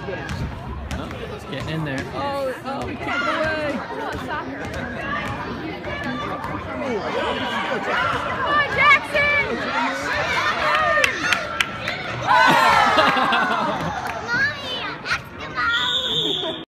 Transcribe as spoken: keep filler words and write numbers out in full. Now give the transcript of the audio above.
Oh, it's getting in there. Oh, oh, we kicked it away.